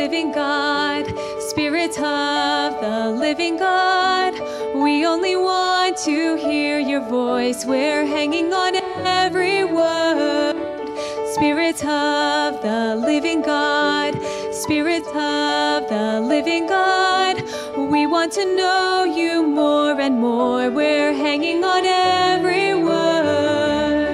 living God, Spirit of the living God. We only want to hear your voice. We're hanging on every word. Spirit of the living God, Spirit of the living God. We want to know you more and more. We're hanging on every word.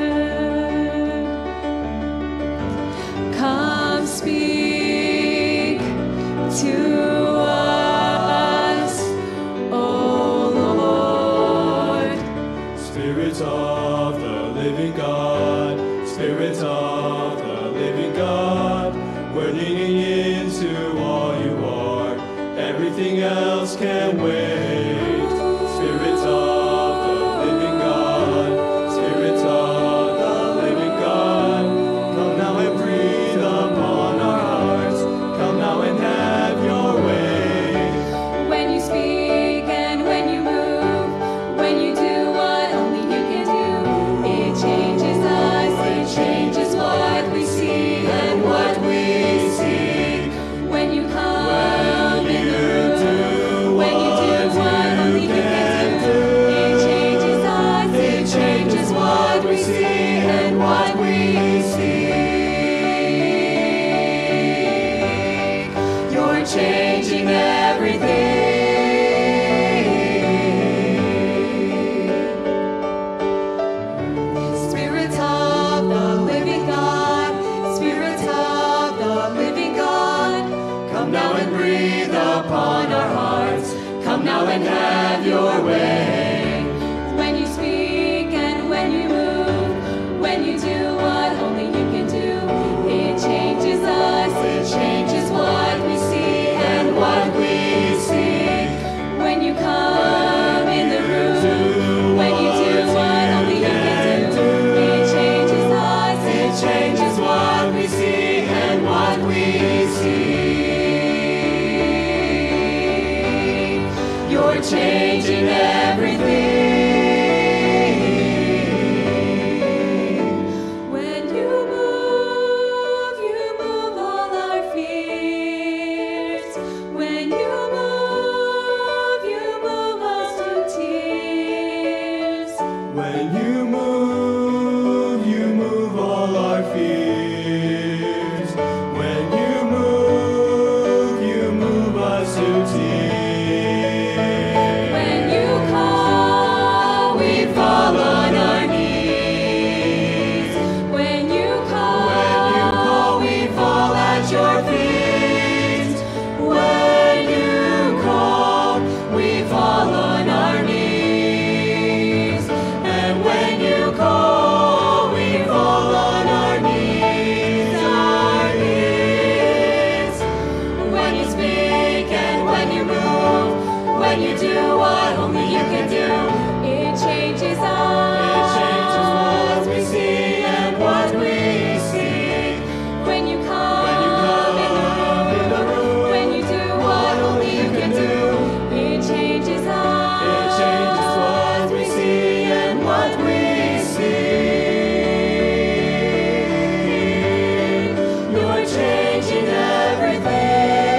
Come speak to us, O Lord. Spirit of the living God, Spirit of the living God, we're leaning into all you are. Everything else can wait. Spirit of the living God, Spirit of the living God, come now and breathe upon our hearts. Come now and have your way. When you speak and when you move, when you do what only you can do, it changes us, it changes what we see and what we see. When you come in the room, when you do what only you can do, it changes us, it changes what we see and what we see. You're changing everything. Spirit of the living God, Spirit of the living God, come now and breathe upon our hearts. Come now and have your way. When you speak and when you move, when you do what only you can do, it changes us, it changes what we see and what we see. When you come in the room, when you do what only you can do, it changes us, it changes what we see and what we see. You're changing everything. When you move all our fears. When you move us to tears. When you move all our fears. When you move us to tears. When you call, we fall on our knees. When you call, we fall at your feet. When you call, we fall on our knees. And when you call, we fall on our knees, our knees. When you speak and when you move, when you do what only you can do, it changes us. It changes what we see and what we see. When you come in the room, when you do what only you can do, it changes us. It changes what we see and what we see. You're changing everything.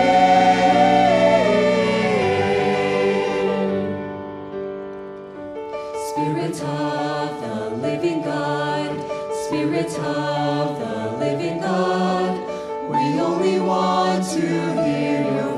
Spirit of the living God, Spirit of the living God, we only want to hear your